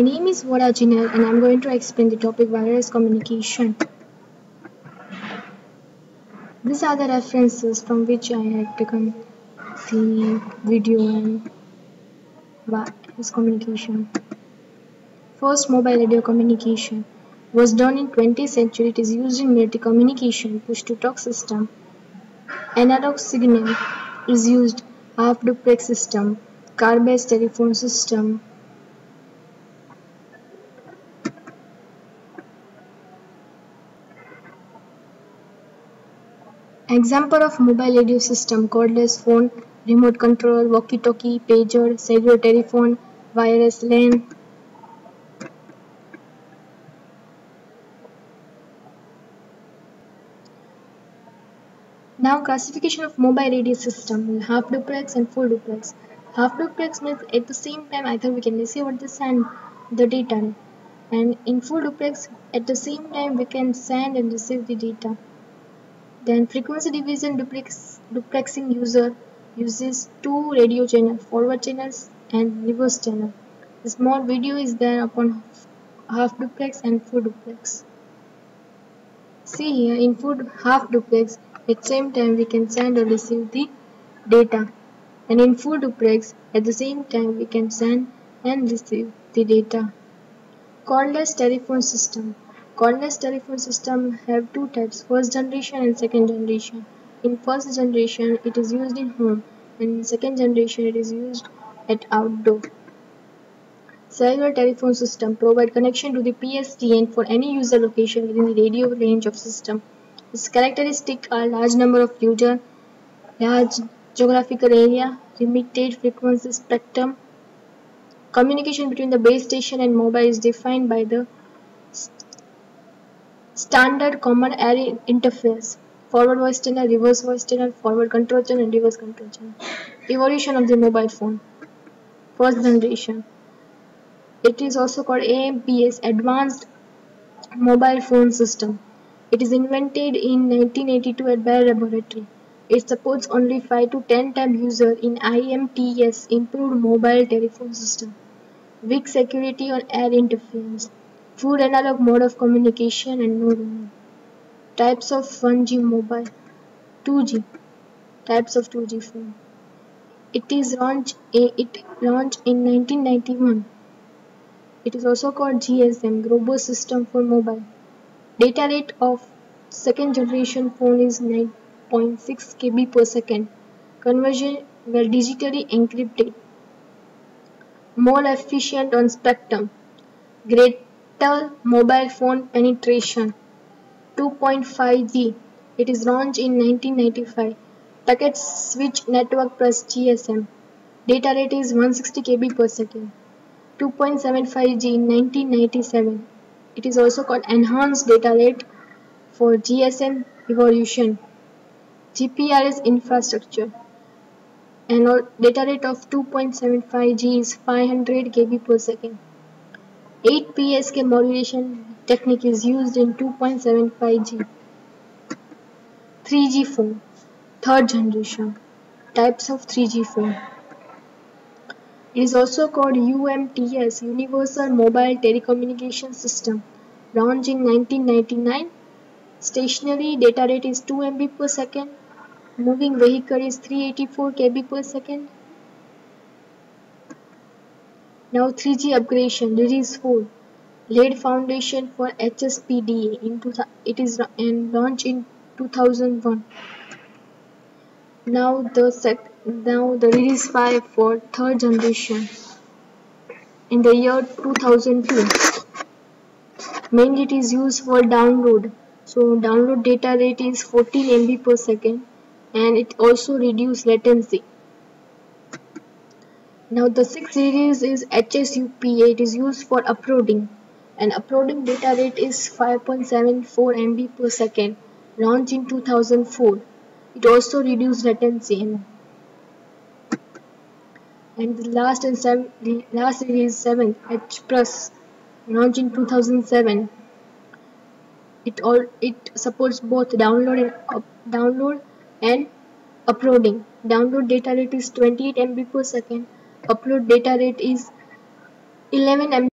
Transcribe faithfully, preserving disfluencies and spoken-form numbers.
My name is Vora Jinal and I'm going to explain the topic wireless communication. These are the references from which I have taken the video on wireless communication. First, mobile radio communication was done in twentieth century. It is used in military communication, push-to-talk system. Analog signal is used, half-duplex system, car-based telephone system. Example of mobile radio system: cordless phone, remote control, walkie-talkie, pager, cellular telephone, wireless LAN. Now classification of mobile radio system: half duplex and full duplex. Half duplex means at the same time either we can receive or the send the data, and in full duplex at the same time we can send and receive the data. Then frequency division duplex, duplexing user uses two radio channels, forward channels and reverse channel. A small video is there upon half duplex and full duplex. See here, in full half duplex, at the same time we can send or receive the data, and in full duplex at the same time we can send and receive the data. Cordless telephone system. Cordless telephone system have two types, first generation and second generation. In first generation it is used in home, and in second generation it is used at outdoor. Cellular telephone system provide connection to the P S T N for any user location within the radio range of system. Its characteristics are large number of users, large geographical area, limited frequency spectrum. Communication between the base station and mobile is defined by the standard common area interface, forward voice channel, reverse voice channel, forward control channel and reverse control channel. Evolution of the mobile phone. First generation. It is also called A M P S, Advanced Mobile Phone System. It is invented in nineteen eighty-two at Bell Laboratory. It supports only five to ten times user in I M T S, Improved Mobile Telephone System. Weak security on air interference. Full analog mode of communication and no roaming. Types of one G mobile. two G. Types of two G phone. It is launched. It launched in nineteen ninety-one. It is also called G S M, Global System for Mobile. Data rate of second generation phone is nine point six kilobits per second. Conversion were digitally encrypted. More efficient on spectrum. Greater mobile phone penetration. two point five G. It is launched in nineteen ninety-five. Packet switch network plus G S M. Data rate is one hundred sixty kilobits per second. two point seven five G in nineteen ninety-seven. It is also called Enhanced Data Rate for G S M evolution. G P R S infrastructure. And data rate of two point seven five G is five hundred kilobits per second. eight P S K modulation technique is used in two point seven five G. three G phone. Third generation. Types of three G phone. It is also called U M T S, Universal Mobile Telecommunication System, launched in nineteen ninety-nine. Stationary data rate is two megabits per second. Moving vehicle is three hundred eighty-four kilobits per second. Now three G upgradation, Release four, laid foundation for H S P D A. In it is and launched in two thousand one. Now the sec now the Release five for third generation in the year two thousand two. Mainly it is used for download. So download data rate is fourteen megabits per second, and it also reduces latency. Now the sixth series is H S U P A. It is used for uploading, and uploading data rate is five point seven four megabits per second, launched in two thousand four. It also reduces latency. And the last and seven, the last series seventh, H plus, launched in two thousand seven. It all it supports both download and up, download and uploading. Download data rate is twenty-eight megabits per second. Upload data rate is eleven megabits